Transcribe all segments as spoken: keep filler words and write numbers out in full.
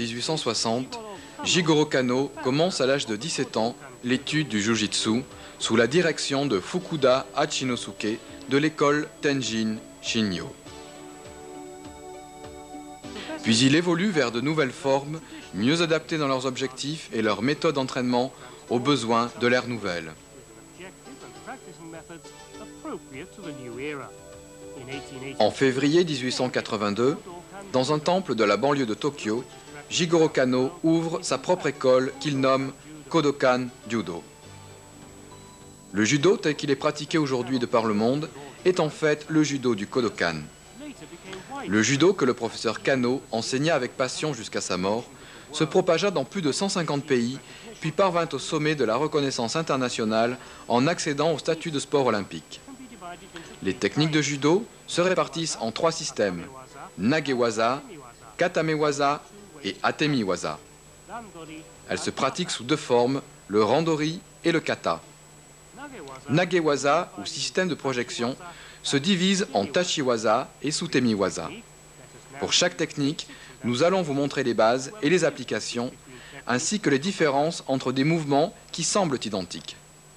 mille huit cent soixante, Jigoro Kano commence à l'âge de dix-sept ans l'étude du Jujitsu sous la direction de Fukuda Hachinosuke de l'école Tenjin Shinyo. Puis il évolue vers de nouvelles formes, mieux adaptées dans leurs objectifs et leurs méthodes d'entraînement aux besoins de l'ère nouvelle. En février mille huit cent quatre-vingt-deux, dans un temple de la banlieue de Tokyo, Jigoro Kano ouvre sa propre école qu'il nomme Kodokan Judo. Le judo tel qu'il est pratiqué aujourd'hui de par le monde est en fait le judo du Kodokan. Le judo que le professeur Kano enseigna avec passion jusqu'à sa mort se propagea dans plus de cent cinquante pays, puis parvint au sommet de la reconnaissance internationale en accédant au statut de sport olympique. Les techniques de judo se répartissent en trois systèmes: Nagewaza, Katamewaza et Atemiwaza. Elles se pratiquent sous deux formes, le randori et le kata. Nagewaza, ou système de projection, se divise en Tachiwaza et Sutemiwaza. Pour chaque technique, nous allons vous montrer les bases et les applications, ainsi que les différences entre des mouvements qui semblent identiques.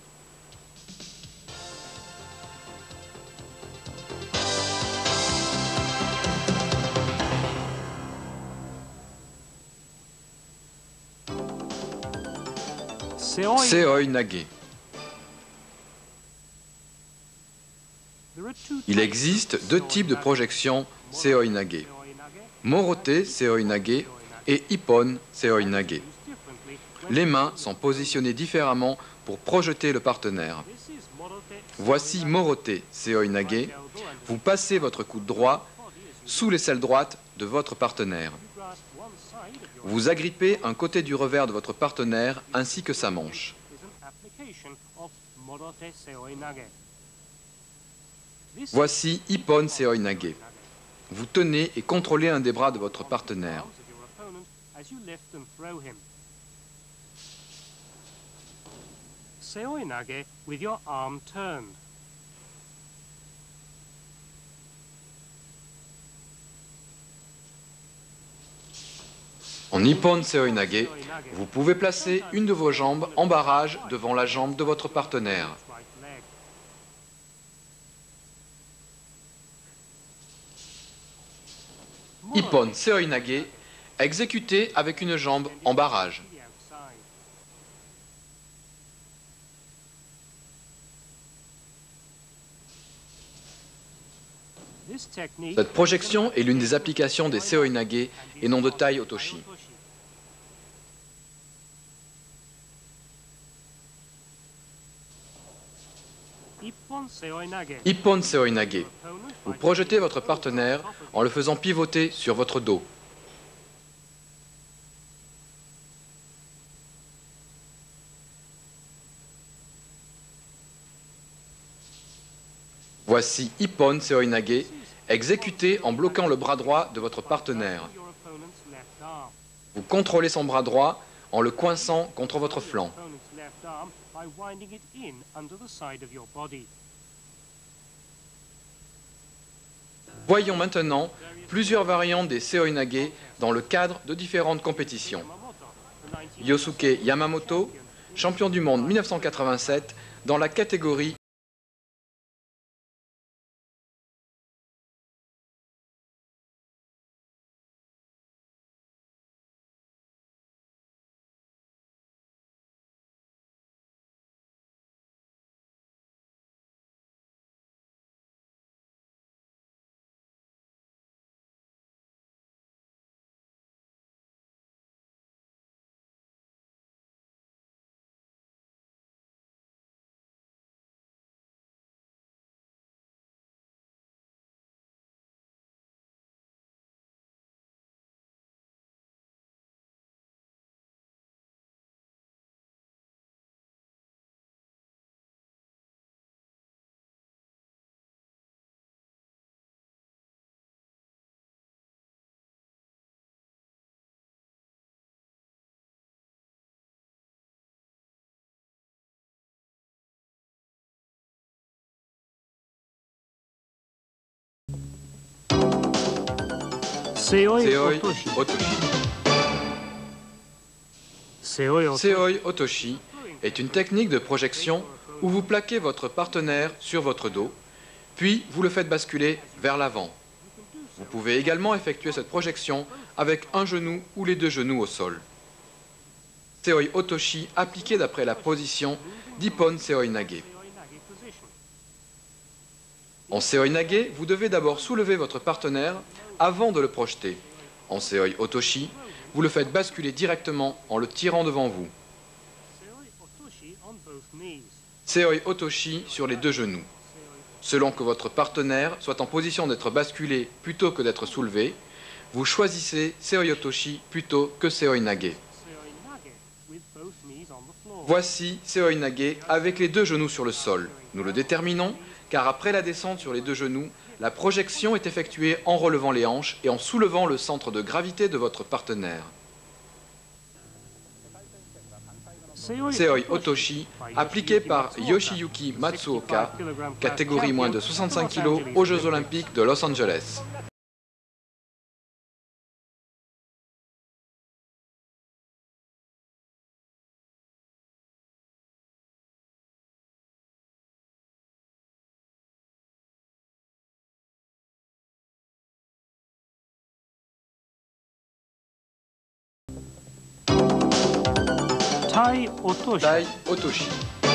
Seoi Nage. Il existe deux types de projections Seoi Nage. Morote Seoi Nage et Ippon Seoi Nage. Les mains sont positionnées différemment pour projeter le partenaire. Voici Morote Seoi Nage. Vous passez votre coude droit sous l'aisselle droite de votre partenaire. Vous agrippez un côté du revers de votre partenaire ainsi que sa manche. Voici Ippon Seoi Nage. Vous tenez et contrôlez un des bras de votre partenaire. Seoi Nage with your arm turned. En Ippon Seoi Nage, vous pouvez placer une de vos jambes en barrage devant la jambe de votre partenaire. Ippon Seoi Nage, exécuté avec une jambe en barrage. Cette projection est l'une des applications des Seoi Nage et non de Tai Otoshi. Ippon Seoi Nage. Vous projetez votre partenaire en le faisant pivoter sur votre dos. Voici Ippon Seoi Nage, exécuté en bloquant le bras droit de votre partenaire. Vous contrôlez son bras droit en le coinçant contre votre flanc. Voyons maintenant plusieurs variantes des Seoi Nage dans le cadre de différentes compétitions. Yosuke Yamamoto, champion du monde mille neuf cent quatre-vingt-sept dans la catégorie Seoi Seoi Otoshi. Otoshi. Seoi Seoi Otoshi est une technique de projection où vous plaquez votre partenaire sur votre dos, puis vous le faites basculer vers l'avant. Vous pouvez également effectuer cette projection avec un genou ou les deux genoux au sol. Seoi Otoshi appliqué d'après la position d'Ippon Seoi Nage. En Seoi Nage, vous devez d'abord soulever votre partenaire avant de le projeter. En Seoi Otoshi, vous le faites basculer directement en le tirant devant vous. Seoi Otoshi sur les deux genoux. Selon que votre partenaire soit en position d'être basculé plutôt que d'être soulevé, vous choisissez Seoi Otoshi plutôt que Seoi Nage. Voici Seoi Nage avec les deux genoux sur le sol. Nous le déterminons car après la descente sur les deux genoux, la projection est effectuée en relevant les hanches et en soulevant le centre de gravité de votre partenaire. Seoi Otoshi, appliqué par Yoshiyuki Matsuoka, catégorie moins de soixante-cinq kilos aux Jeux Olympiques de Los Angeles. Tai Otoshi. Tai Otoshi.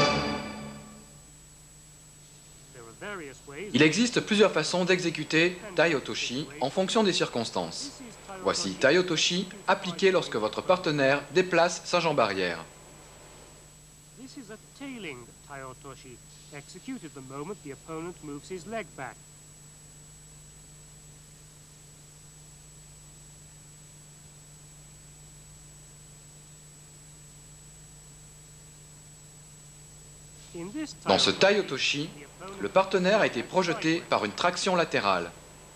Il existe plusieurs façons d'exécuter Tai Otoshi en fonction des circonstances. Voici Tai Otoshi appliqué lorsque votre partenaire déplace sa jambe arrière. This is a tailing Tai Otoshi, executed the moment the opponent moves his leg back. Dans ce Tai Otoshi, le partenaire a été projeté par une traction latérale.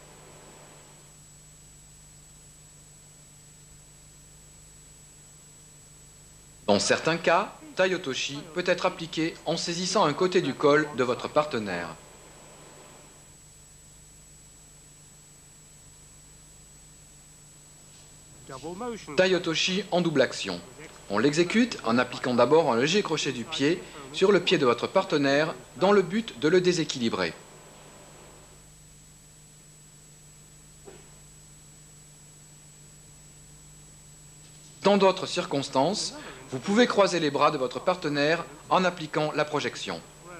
Dans certains cas, Tai Otoshi peut être appliqué en saisissant un côté du col de votre partenaire. Tai Otoshi en double action. On l'exécute en appliquant d'abord un léger crochet du pied sur le pied de votre partenaire dans le but de le déséquilibrer. Dans d'autres circonstances, vous pouvez croiser les bras de votre partenaire en appliquant la projection.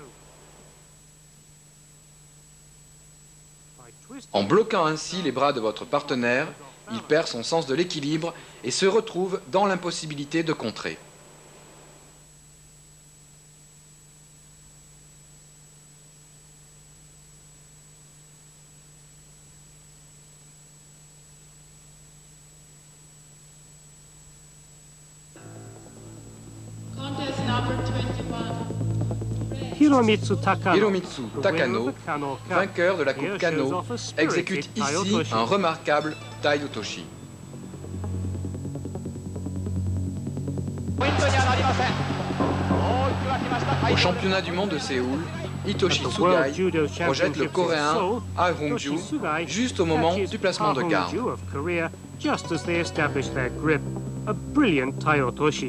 En bloquant ainsi les bras de votre partenaire, il perd son sens de l'équilibre et se retrouve dans l'impossibilité de contrer. Hiromitsu Takano, Hiromitsu Takano, vainqueur de la Coupe Kano, exécute ici un remarquable Tai Otoshi. Au championnat du monde de Séoul, Hitoshi Tsugai projette le coréen Ah Hong-ju juste au moment du placement de garde. Just as they establish their grip, a brilliant Tai Otoshi.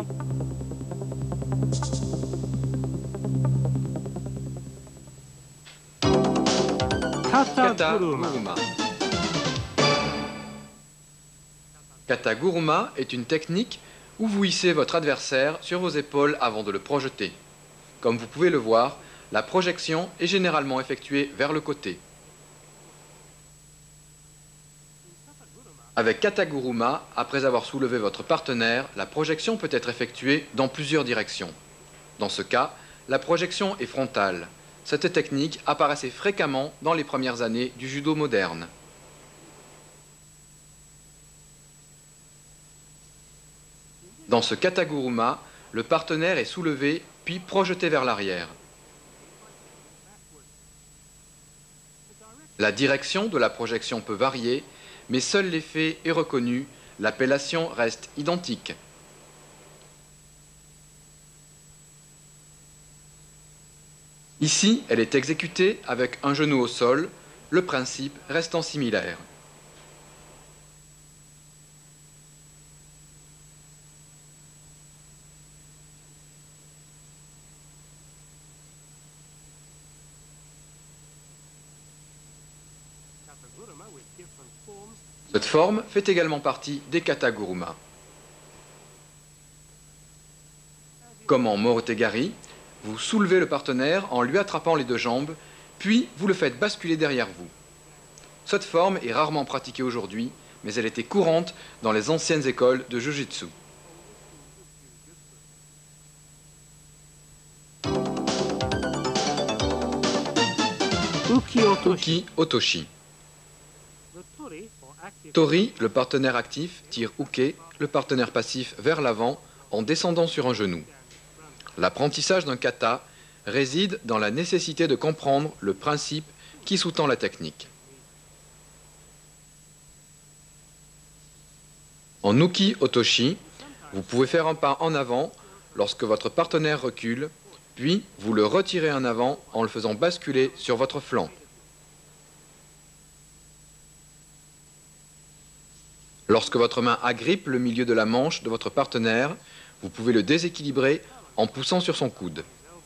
Kata Guruma. Kata Guruma est une technique où vous hissez votre adversaire sur vos épaules avant de le projeter. Comme vous pouvez le voir, la projection est généralement effectuée vers le côté. Avec Kata Guruma, après avoir soulevé votre partenaire, la projection peut être effectuée dans plusieurs directions. Dans ce cas, la projection est frontale. Cette technique apparaissait fréquemment dans les premières années du judo moderne. Dans ce Kata Guruma, le partenaire est soulevé puis projeté vers l'arrière. La direction de la projection peut varier, mais seul l'effet est reconnu, l'appellation reste identique. Ici, elle est exécutée avec un genou au sol, le principe restant similaire. Cette forme fait également partie des kata-guruma. Comme en morotegari, vous soulevez le partenaire en lui attrapant les deux jambes, puis vous le faites basculer derrière vous. Cette forme est rarement pratiquée aujourd'hui, mais elle était courante dans les anciennes écoles de Jujutsu. Uki Otoshi. Tori, le partenaire actif, tire Uke, le partenaire passif, vers l'avant en descendant sur un genou. L'apprentissage d'un kata réside dans la nécessité de comprendre le principe qui sous-tend la technique. En Uki Otoshi, vous pouvez faire un pas en avant lorsque votre partenaire recule, puis vous le retirez en avant en le faisant basculer sur votre flanc. Lorsque votre main agrippe le milieu de la manche de votre partenaire, vous pouvez le déséquilibrer en poussant sur son coude.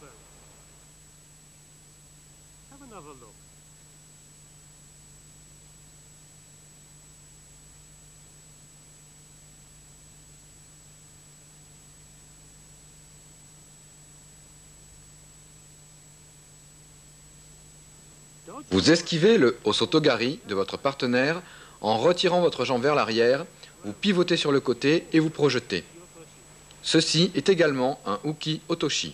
Vous esquivez le osotogari de votre partenaire en retirant votre jambe vers l'arrière, vous pivotez sur le côté et vous projetez. Ceci est également un Uki Otoshi.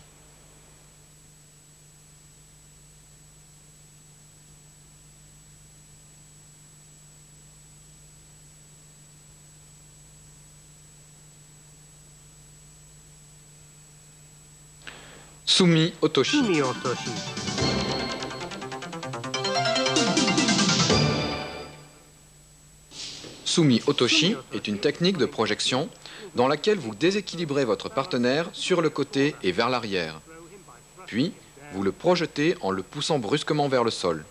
Sumi Otoshi. Sumi Otoshi est une technique de projection dans laquelle vous déséquilibrez votre partenaire sur le côté et vers l'arrière. Puis, vous le projetez en le poussant brusquement vers le sol.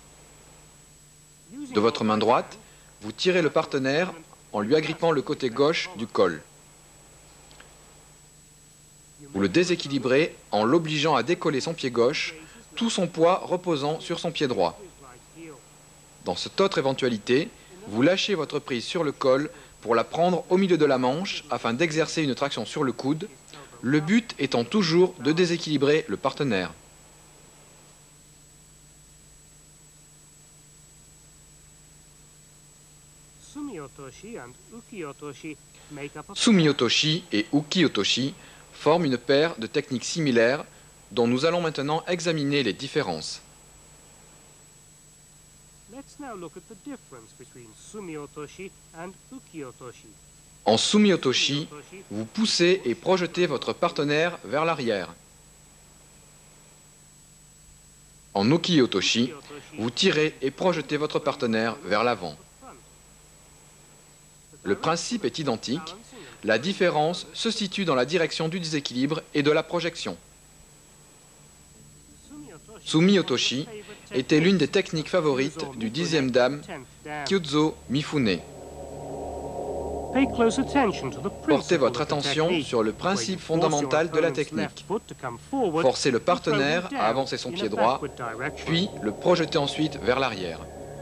De votre main droite, vous tirez le partenaire en lui agrippant le côté gauche du col. Vous le déséquilibrez en l'obligeant à décoller son pied gauche, tout son poids reposant sur son pied droit. Dans cette autre éventualité, vous lâchez votre prise sur le col pour la prendre au milieu de la manche afin d'exercer une traction sur le coude, le but étant toujours de déséquilibrer le partenaire. Sumi Otoshi et Uki Otoshi forment une paire de techniques similaires dont nous allons maintenant examiner les différences. En Sumi Otoshi, vous poussez et projetez votre partenaire vers l'arrière. En Uki Otoshi, vous tirez et projetez votre partenaire vers l'avant. Le principe est identique, la différence se situe dans la direction du déséquilibre et de la projection. Sumi Otoshi était l'une des techniques favorites du dixième dame Kyuzo Mifune. Portez votre attention sur le principe fondamental de la technique. Forcez le partenaire à avancer son pied droit, puis le projetez ensuite vers l'arrière.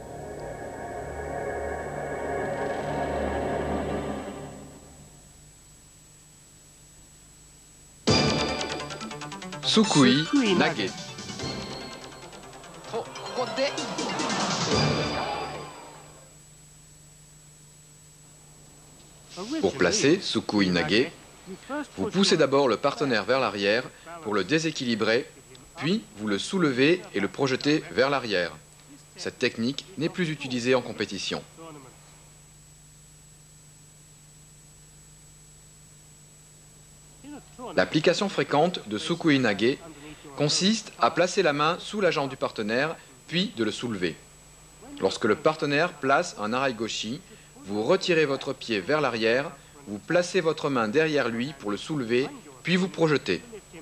Sukui Nage. Pour placer Sukui Nage, vous poussez d'abord le partenaire vers l'arrière pour le déséquilibrer, puis vous le soulevez et le projetez vers l'arrière. Cette technique n'est plus utilisée en compétition. L'application fréquente de Sukui Nage consiste à placer la main sous la jambe du partenaire, puis de le soulever. Lorsque le partenaire place un Araigoshi, vous retirez votre pied vers l'arrière, vous placez votre main derrière lui pour le soulever, puis vous projetez.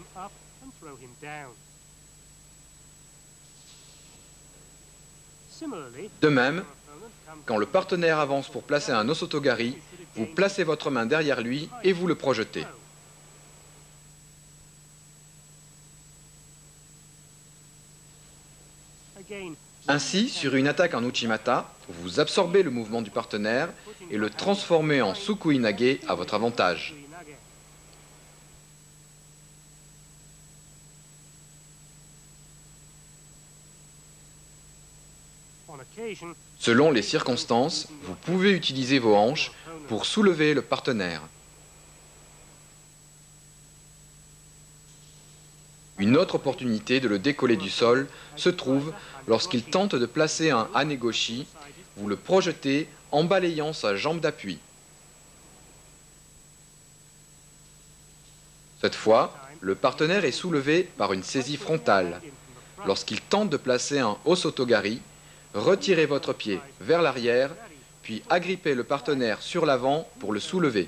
De même, quand le partenaire avance pour placer un osotogari, vous placez votre main derrière lui et vous le projetez. Ainsi, sur une attaque en Uchimata, vous absorbez le mouvement du partenaire et le transformez en Sukui Nage à votre avantage. Selon les circonstances, vous pouvez utiliser vos hanches pour soulever le partenaire. Une autre opportunité de le décoller du sol se trouve lorsqu'il tente de placer un hanegoshi. Vous le projetez en balayant sa jambe d'appui. Cette fois, le partenaire est soulevé par une saisie frontale. Lorsqu'il tente de placer un osotogari, retirez votre pied vers l'arrière, puis agrippez le partenaire sur l'avant pour le soulever.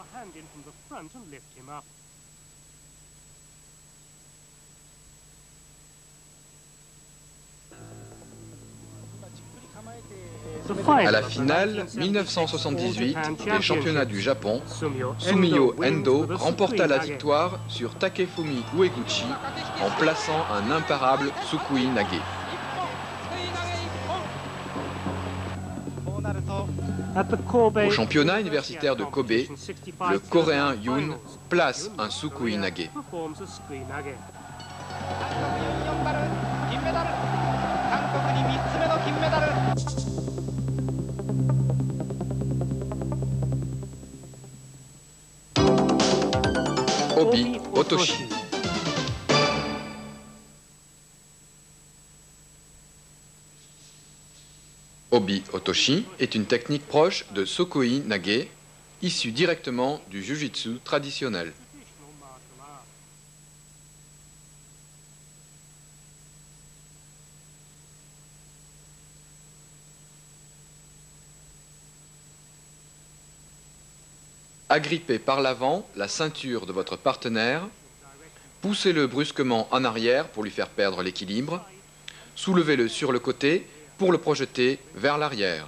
À la finale mille neuf cent soixante-dix-huit des championnats du Japon, Sumiyo Endo remporta la victoire sur Takefumi Ueguchi en plaçant un imparable Sukui Nage. Au championnat universitaire de Kobe, le Coréen Yoon place un Sukui Nage. Obi Otoshi. Obi Otoshi est une technique proche de Sukui Nage, issue directement du Jujutsu traditionnel. Agrippez par l'avant la ceinture de votre partenaire, poussez-le brusquement en arrière pour lui faire perdre l'équilibre, soulevez-le sur le côté pour le projeter vers l'arrière.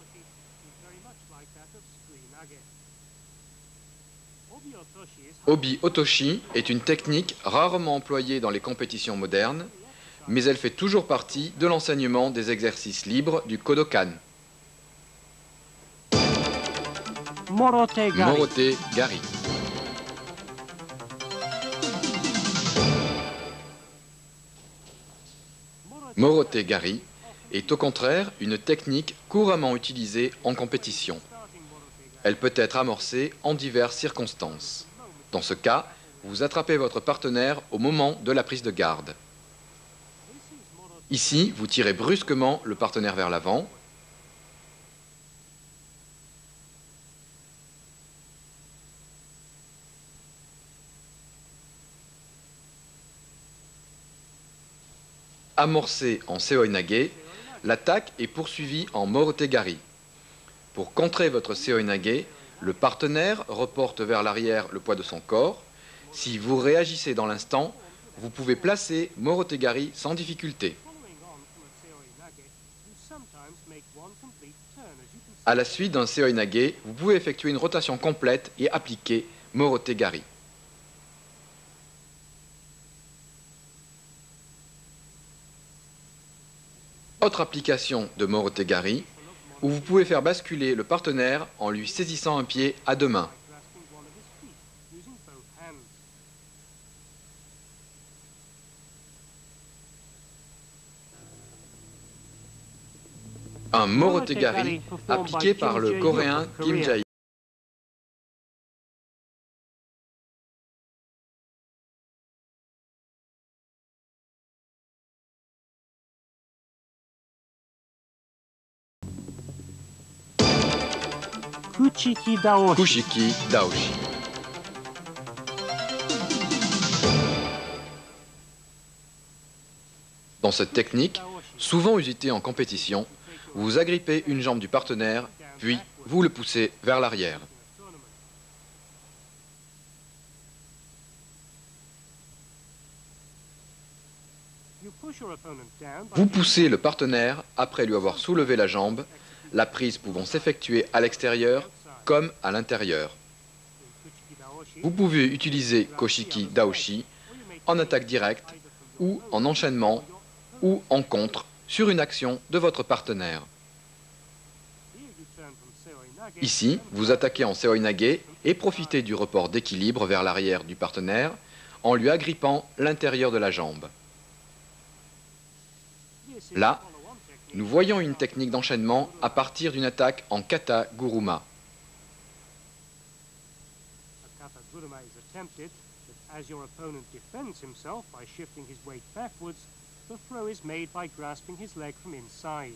Obi Otoshi est une technique rarement employée dans les compétitions modernes, mais elle fait toujours partie de l'enseignement des exercices libres du Kodokan. Morote Gari. Morote Gari. Morote Gari est au contraire une technique couramment utilisée en compétition. Elle peut être amorcée en diverses circonstances. Dans ce cas, vous attrapez votre partenaire au moment de la prise de garde. Ici, vous tirez brusquement le partenaire vers l'avant. Amorcée en Seoi Nage, l'attaque est poursuivie en Morote Gari. Pour contrer votre Seoi Nage, le partenaire reporte vers l'arrière le poids de son corps. Si vous réagissez dans l'instant, vous pouvez placer Morote Gari sans difficulté. À la suite d'un Seoi Nage, vous pouvez effectuer une rotation complète et appliquer Morote Gari. Autre application de Morote Gari, où vous pouvez faire basculer le partenaire en lui saisissant un pied à deux mains. Un Morote Gari appliqué par le Coréen Kim Jae. Kuchiki Daoshi. Kushiki Daoshi. Dans cette technique, souvent usitée en compétition, vous agrippez une jambe du partenaire, puis vous le poussez vers l'arrière. Vous poussez le partenaire après lui avoir soulevé la jambe, la prise pouvant s'effectuer à l'extérieur comme à l'intérieur. Vous pouvez utiliser Koshiki Daoshi en attaque directe ou en enchaînement ou en contre sur une action de votre partenaire. Ici, vous attaquez en seoinage et profitez du report d'équilibre vers l'arrière du partenaire en lui agrippant l'intérieur de la jambe. Là, nous voyons une technique d'enchaînement à partir d'une attaque en kata guruma. As your opponent defends himself by shifting his weight backwards, the throw is made by grasping his leg from inside.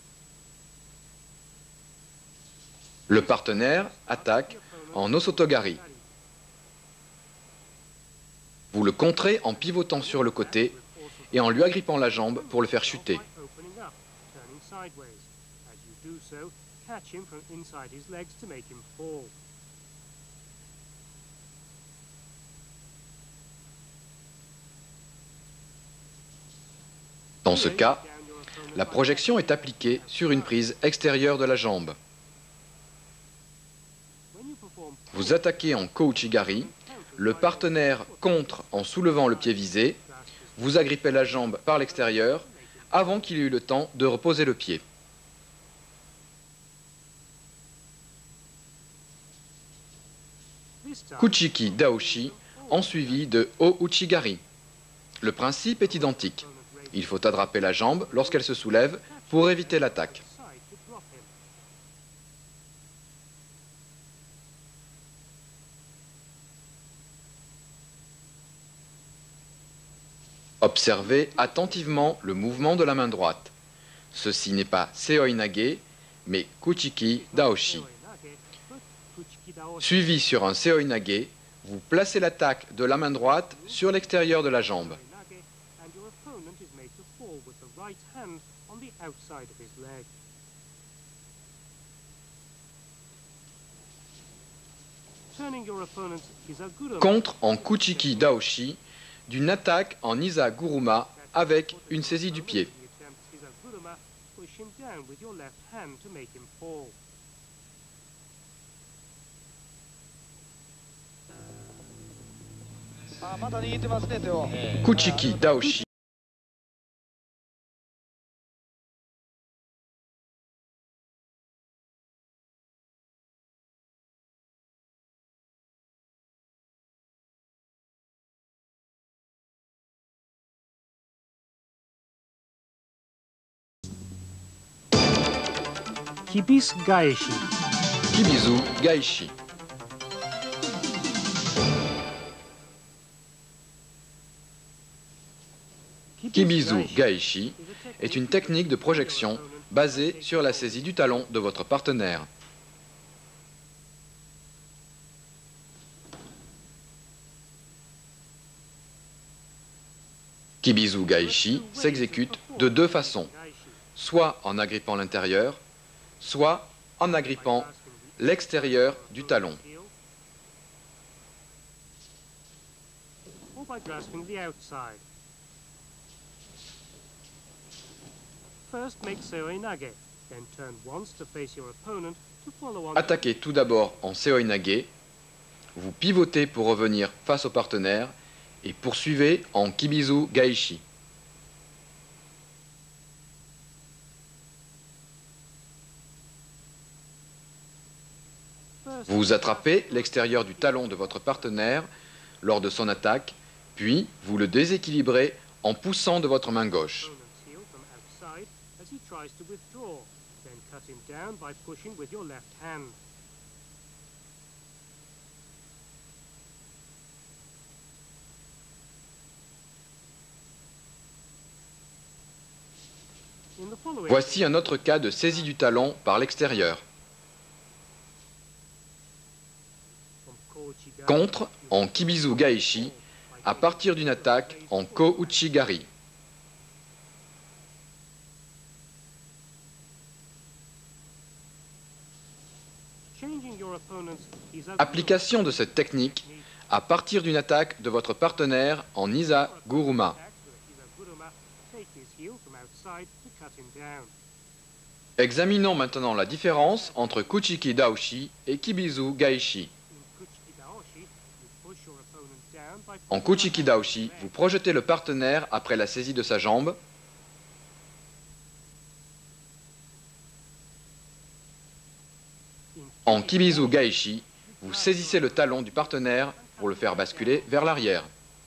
Le partenaire attaque en osotogari. Vous le contrez en pivotant sur le côté et en lui agrippant la jambe pour le faire chuter. Dans ce cas, la projection est appliquée sur une prise extérieure de la jambe. Vous attaquez en ko-uchigari, le partenaire contre en soulevant le pied visé, vous agrippez la jambe par l'extérieur avant qu'il ait eu le temps de reposer le pied. Kuchiki daoshi en suivi de o-uchigari. Le principe est identique. Il faut attraper la jambe lorsqu'elle se soulève pour éviter l'attaque. Observez attentivement le mouvement de la main droite. Ceci n'est pas seoinage, mais kuchiki daoshi. Suivi sur un seoinage, vous placez l'attaque de la main droite sur l'extérieur de la jambe. Contre en kuchiki daoshi d'une attaque en Iza Guruma avec une saisie du pied. Kuchiki daoshi. Kibis Gaeshi. Kibizu Gaishi. Kibizu Gaishi est une technique de projection basée sur la saisie du talon de votre partenaire. Kibizu Gaishi s'exécute de deux façons, soit en agrippant l'intérieur, soit en agrippant l'extérieur du talon. Attaquez tout d'abord en seoinage, vous pivotez pour revenir face au partenaire et poursuivez en Kibizu Gaishi. Vous attrapez l'extérieur du talon de votre partenaire lors de son attaque, puis vous le déséquilibrez en poussant de votre main gauche. Voici un autre cas de saisie du talon par l'extérieur. Contre en Kibizu Gaishi à partir d'une attaque en ko-uchigari. Application de cette technique à partir d'une attaque de votre partenaire en Iza Guruma. Examinons maintenant la différence entre Kuchiki Daoshi et Kibizu Gaishi. En Kuchiki Daoshi, vous projetez le partenaire après la saisie de sa jambe. En Kibizu Gaeshi, vous saisissez le talon du partenaire pour le faire basculer vers l'arrière.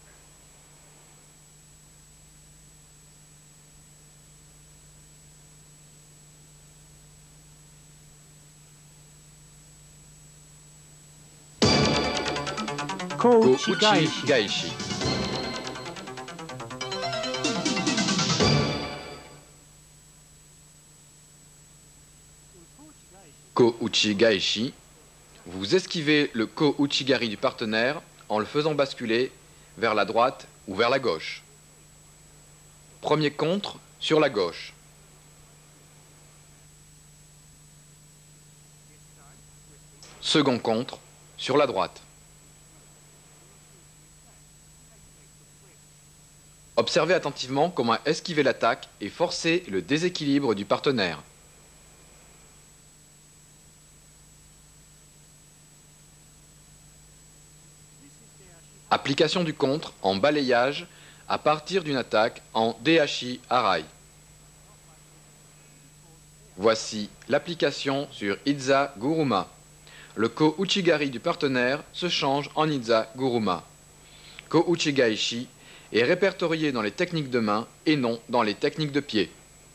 Ko-uchi Gaeshi. Ko-uchi Gaeshi. Vous esquivez le Ko-uchigari du partenaire en le faisant basculer vers la droite ou vers la gauche. Premier contre sur la gauche. Second contre sur la droite. Observez attentivement comment esquiver l'attaque et forcer le déséquilibre du partenaire. Application du contre en balayage à partir d'une attaque en Deashi Arai. Voici l'application sur Iza Guruma. Le Ko-uchigari du partenaire se change en Iza Guruma. Ko-uchi Gaeshi est répertorié dans les techniques de main et non dans les techniques de pied.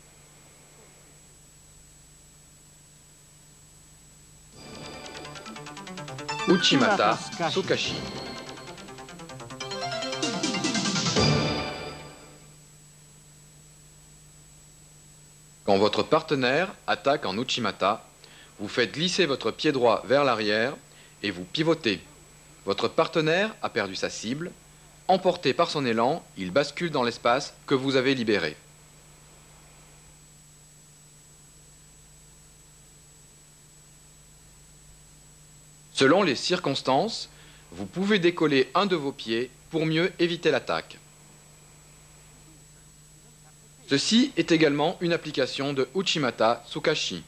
Uchimata Sukashi. Quand votre partenaire attaque en Uchimata, vous faites glisser votre pied droit vers l'arrière et vous pivotez. Votre partenaire a perdu sa cible. Emporté par son élan, il bascule dans l'espace que vous avez libéré. Selon les circonstances, vous pouvez décoller un de vos pieds pour mieux éviter l'attaque. Ceci est également une application de Uchimata Sukashi.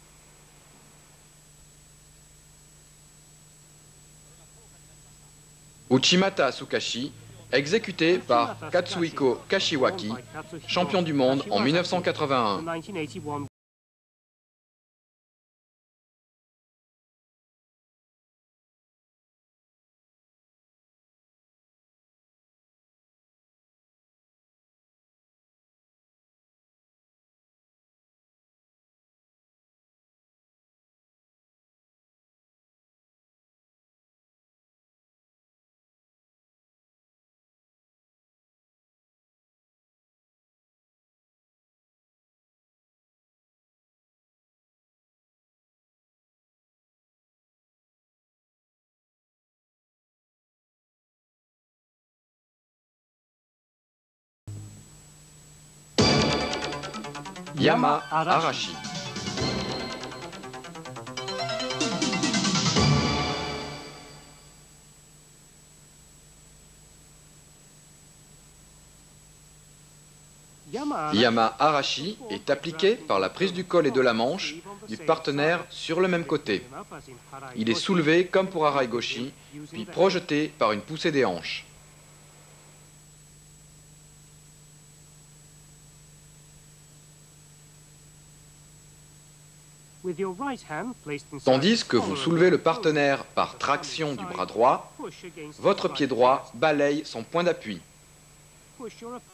Uchimata Sukashi, exécuté par Katsuhiko Kashiwaki, champion du monde en mille neuf cent quatre-vingt-un. Yama Arashi. Yama Arashi est appliqué par la prise du col et de la manche du partenaire sur le même côté. Il est soulevé comme pour Arai Goshi, puis projeté par une poussée des hanches. Tandis que vous soulevez le partenaire par traction du bras droit, votre pied droit balaye son point d'appui.